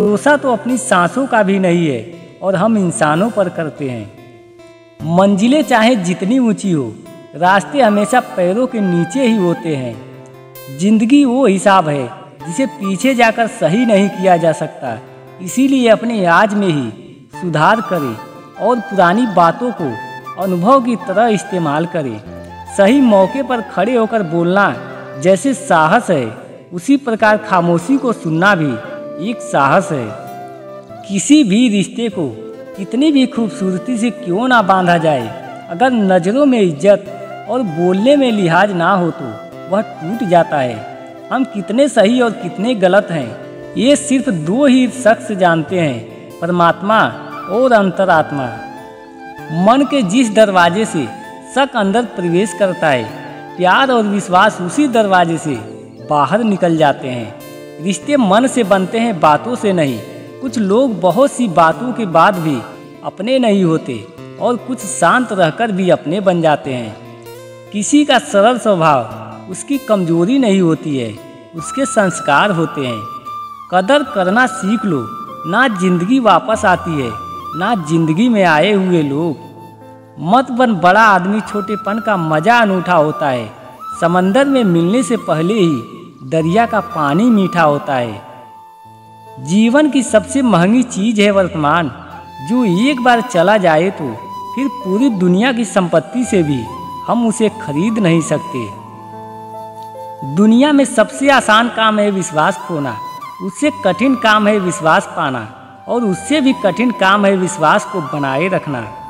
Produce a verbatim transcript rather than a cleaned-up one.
भरोसा तो अपनी सांसों का भी नहीं है और हम इंसानों पर करते हैं। मंजिलें चाहे जितनी ऊंची हो, रास्ते हमेशा पैरों के नीचे ही होते हैं। जिंदगी वो हिसाब है जिसे पीछे जाकर सही नहीं किया जा सकता। इसीलिए अपने आज में ही सुधार करें और पुरानी बातों को अनुभव की तरह इस्तेमाल करें। सही मौके पर खड़े होकर बोलना जैसे साहस है, उसी प्रकार खामोशी को सुनना भी एक साहस है। किसी भी रिश्ते को कितनी भी खूबसूरती से क्यों ना बांधा जाए, अगर नज़रों में इज्जत और बोलने में लिहाज ना हो तो वह टूट जाता है। हम कितने सही और कितने गलत हैं, ये सिर्फ दो ही शख्स जानते हैं, परमात्मा और अंतरात्मा। मन के जिस दरवाजे से शक अंदर प्रवेश करता है, प्यार और विश्वास उसी दरवाजे से बाहर निकल जाते हैं। रिश्ते मन से बनते हैं, बातों से नहीं। कुछ लोग बहुत सी बातों के बाद भी अपने नहीं होते और कुछ शांत रहकर भी अपने बन जाते हैं। किसी का सरल स्वभाव उसकी कमजोरी नहीं होती है, उसके संस्कार होते हैं। कदर करना सीख लो, ना जिंदगी वापस आती है, ना जिंदगी में आए हुए लोग। मत बन बड़ा आदमी, छोटेपन का मजा अनूठा होता है। समंदर में मिलने से पहले ही दरिया का पानी मीठा होता है। जीवन की सबसे महंगी चीज है वर्तमान, जो एक बार चला जाए तो फिर पूरी दुनिया की संपत्ति से भी हम उसे खरीद नहीं सकते। दुनिया में सबसे आसान काम है विश्वास खोना, उससे कठिन काम है विश्वास पाना, और उससे भी कठिन काम है विश्वास को बनाए रखना।